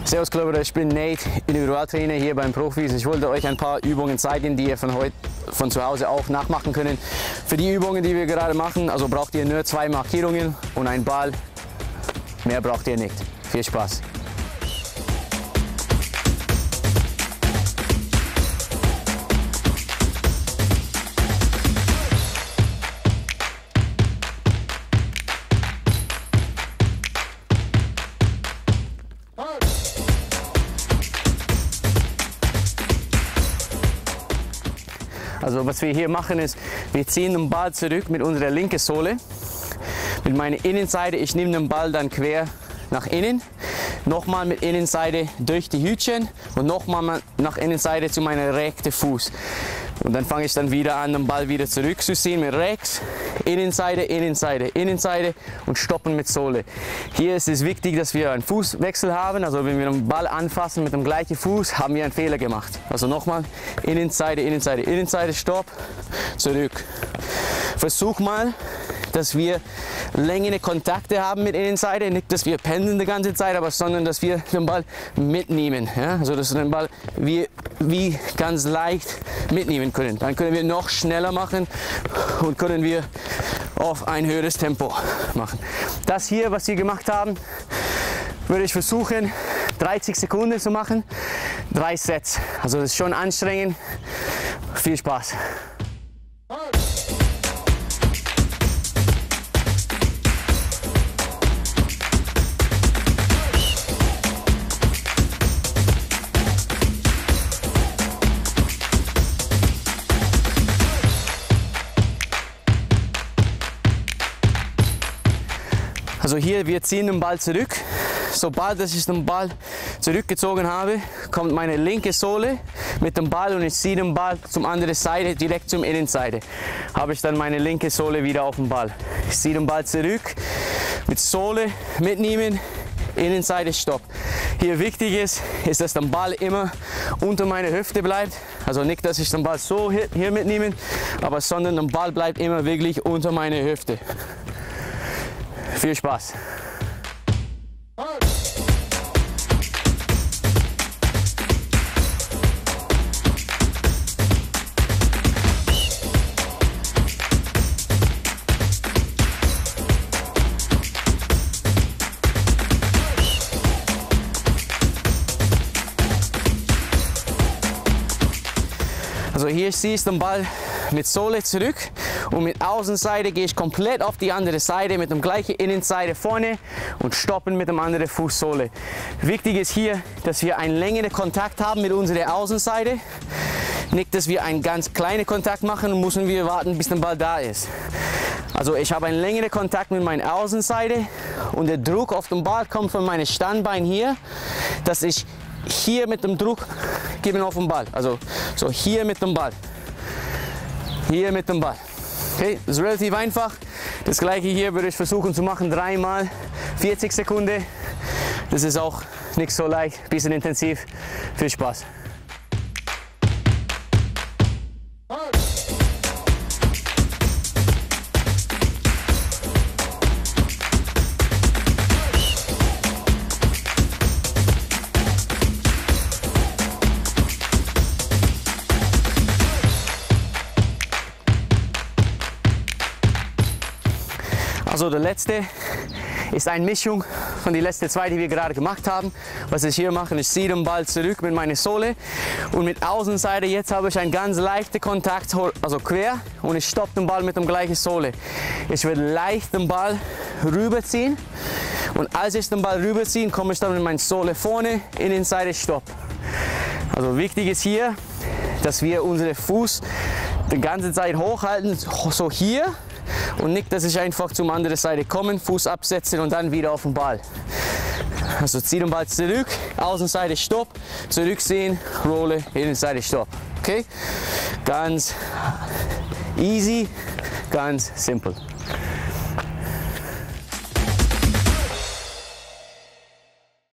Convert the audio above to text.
Servus Club, ich bin Nate, Individualtrainer hier beim Profis. Ich wollte euch ein paar Übungen zeigen, die ihr von zu Hause auch nachmachen könnt. Für die Übungen, die wir gerade machen, also braucht ihr nur 2 Markierungen und einen Ball. Mehr braucht ihr nicht. Viel Spaß! Also was wir hier machen ist, wir ziehen den Ball zurück mit unserer linken Sohle. Mit meiner Innenseite, ich nehme den Ball dann quer nach innen. Nochmal mit Innenseite durch die Hütchen und nochmal nach Innenseite zu meiner rechten Fuß. Und dann fange ich dann wieder an, den Ball wieder zurückzuziehen mit rechts, Innenseite, Innenseite, Innenseite und stoppen mit Sohle. Hier ist es wichtig, dass wir einen Fußwechsel haben. Also wenn wir den Ball anfassen mit dem gleichen Fuß, haben wir einen Fehler gemacht. Also nochmal Innenseite, Innenseite, Innenseite, Stopp, zurück. Versuch mal, dass wir längere Kontakte haben mit Innenseite, nicht, dass wir pendeln die ganze Zeit, aber sondern, dass wir den Ball mitnehmen. Ja? Also, dass wir den Ball wie ganz leicht mitnehmen können. Dann können wir noch schneller machen und können wir auf ein höheres Tempo machen. Das hier, was wir gemacht haben, würde ich versuchen, 30 Sekunden zu machen, 3 Sets. Also, das ist schon anstrengend. Viel Spaß! Also hier, wir ziehen den Ball zurück. Sobald ich den Ball zurückgezogen habe, kommt meine linke Sohle mit dem Ball und ich ziehe den Ball zum anderen Seite, direkt zum Innenseite. Habe ich dann meine linke Sohle wieder auf dem Ball. Ich ziehe den Ball zurück, mit Sohle mitnehmen, Innenseite, Stopp. Hier wichtig ist, dass der Ball immer unter meiner Hüfte bleibt. Also nicht, dass ich den Ball so hier mitnehme, aber sondern der Ball bleibt immer wirklich unter meiner Hüfte. Viel Spaß! Also hier ziehe ich den Ball mit Sohle zurück und mit Außenseite gehe ich komplett auf die andere Seite mit dem gleichen Innenseite vorne und stoppen mit dem anderen Fußsohle. Wichtig ist hier, dass wir einen längeren Kontakt haben mit unserer Außenseite. Nicht, dass wir einen ganz kleinen Kontakt machen und müssen wir warten, bis der Ball da ist. Also ich habe einen längeren Kontakt mit meiner Außenseite und der Druck auf den Ball kommt von meinem Standbein hier, dass ich hier mit dem Druck gebe auf den Ball. Also so hier mit dem Ball. Hier mit dem Ball. Okay, das ist relativ einfach. Das gleiche hier würde ich versuchen zu machen, 3 Mal 40 Sekunden. Das ist auch nicht so leicht, ein bisschen intensiv. Viel Spaß! Also der letzte ist eine Mischung von den letzten 2, die wir gerade gemacht haben. Was ich hier mache, ich ziehe den Ball zurück mit meiner Sohle und mit Außenseite jetzt habe ich einen ganz leichten Kontakt, also quer, und ich stoppe den Ball mit dem gleichen Sohle. Ich werde leicht den Ball rüberziehen und als ich den Ball rüberziehe, komme ich dann mit meiner Sohle vorne, Innenseite, Stopp. Also wichtig ist hier, dass wir unseren Fuß die ganze Zeit hochhalten, so hier. Und nicht, dass ich einfach zur anderen Seite komme, Fuß absetze und dann wieder auf den Ball. Also zieh den Ball zurück, Außenseite Stopp, zurückziehen, rolle, Innenseite Stopp. Okay? Ganz easy, ganz simpel.